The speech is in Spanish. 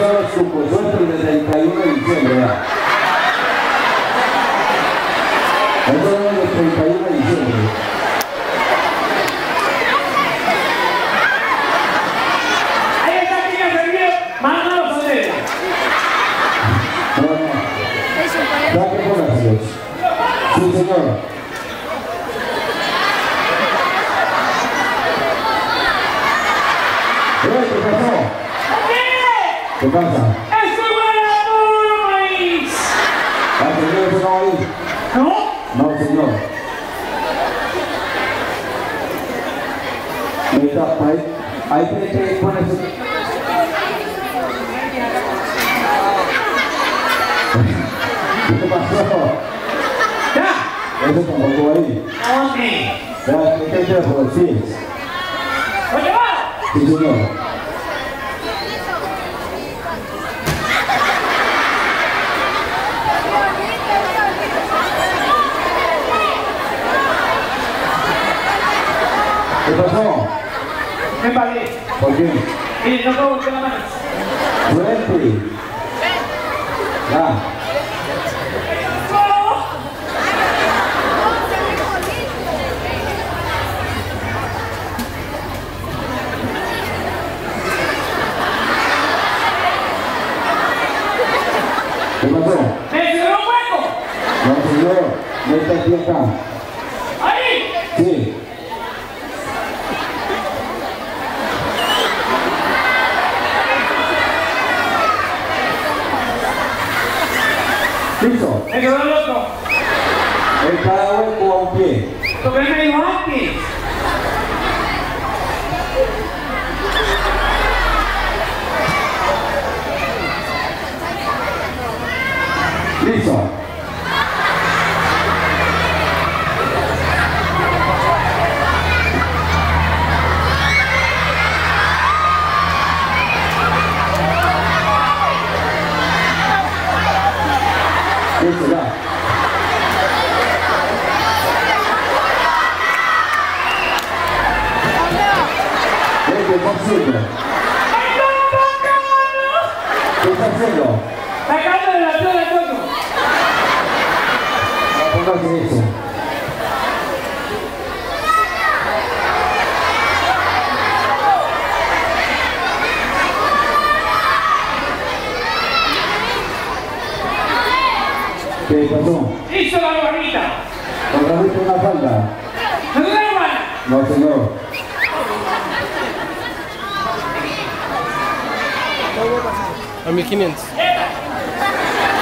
son los cupos, suelto el 31 de diciembre. Esos son los 31 de diciembre. Ahí está el niño servido, Manolo Sodera. No. Da que gracias. Sí, señor. ¿Qué pasó? ¿Qué pasa? ¡Eso es puro maíz! ¿Ah, señor, eso no va ahí? ¿No? No, señor. Ahí tiene que ponerse. ¿Qué te pasó? ¡Ya! Eso tampoco ahí. ¿Dónde? Ya, ¿qué te por decir? ¡Oye, va! Sí, señor. ¿Qué pasó? Me embalé. ¿Por qué? Mire, no puedo voltear la mano. Suerte. Ya. ¿Qué pasó? ¡Me cerró un hueco! No, señor. Meta aquí acá. ¡Ahí! Sí. ¿Listo? Me quedó loco. En cada hueco a un pie. Lo que él me dijo antes. ¿Listo? Listo, ya. ¿Qué está haciendo? ¿Qué está haciendo? Sacando de la piel de coño. Póngase eso. ¿Qué pasó? Hizo la barrita. ¿Agarraste una falda? ¡Leva! No, señor. A 1500.